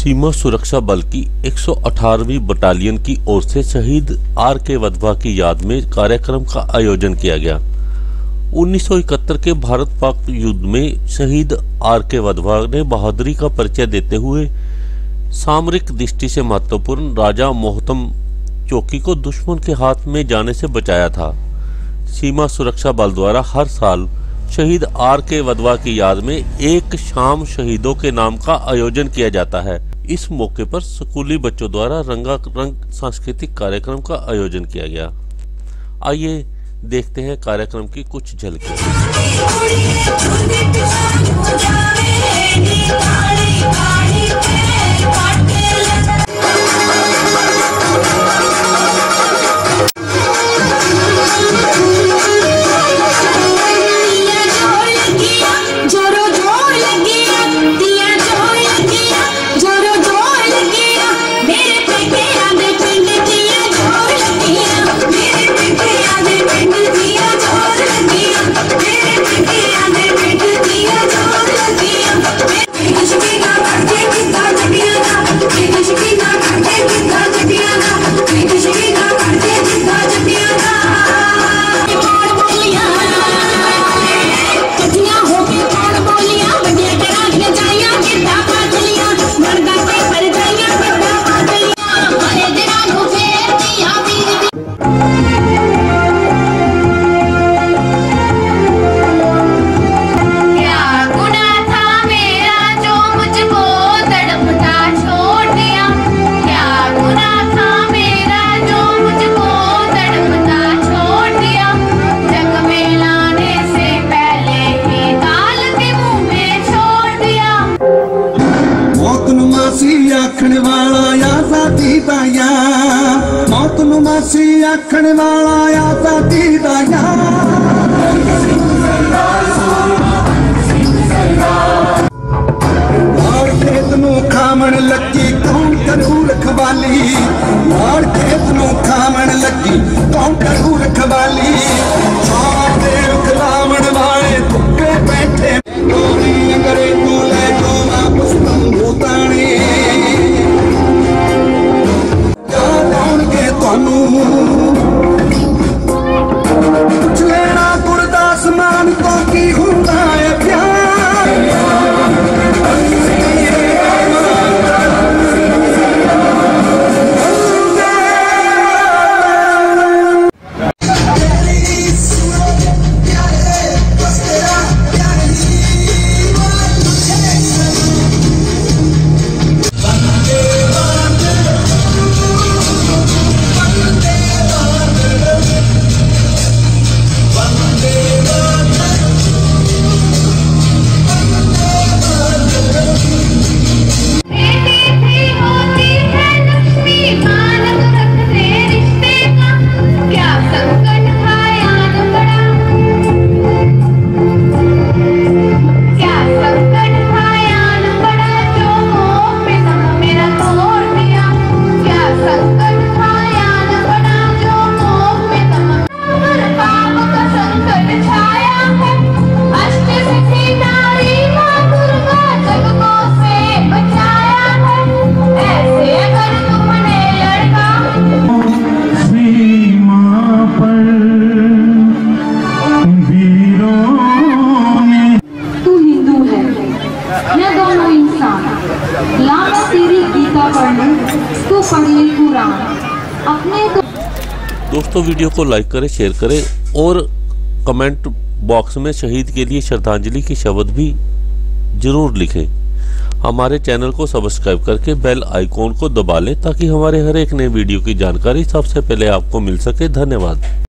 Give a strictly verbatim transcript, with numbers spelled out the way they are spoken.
सीमा सुरक्षा बल की एक सौ अठारहवीं बटालियन की ओर से शहीद आर के वधवा की याद में कार्यक्रम का आयोजन किया गया। उन्नीस सौ इकहत्तर के भारत पाक युद्ध में शहीद आर के वधवा ने बहादुरी का परिचय देते हुए सामरिक दृष्टि से महत्वपूर्ण राजा मोहतम चौकी को दुश्मन के हाथ में जाने से बचाया था। सीमा सुरक्षा बल द्वारा हर साल शहीद आर के वधवा की याद में एक शाम शहीदों के नाम का आयोजन किया जाता है। इस मौके पर स्कूली बच्चों द्वारा रंगारंग सांस्कृतिक कार्यक्रम का आयोजन किया गया। आइए देखते हैं कार्यक्रम की कुछ झलकियां। आखने वाला आजादी दाया मौत नू मासी आखने वाला आजादी दाया लाड़ खेत नू खामन लगी कौन करू रखवाली लाड़ खेत नू खामन लगी कौन करू रखवाली खिलावन वाले भुक्के बैठे अंगरे तू ले जो वापस तंबू ताने कुछ लेना गुरदास मान तो की होता है प्यार। दोस्तों वीडियो को लाइक करें, शेयर करें और कमेंट बॉक्स में शहीद के लिए श्रद्धांजलि की शब्द भी जरूर लिखें। हमारे चैनल को सब्सक्राइब करके बेल आइकॉन को दबा लें ताकि हमारे हर एक नए वीडियो की जानकारी सबसे पहले आपको मिल सके। धन्यवाद।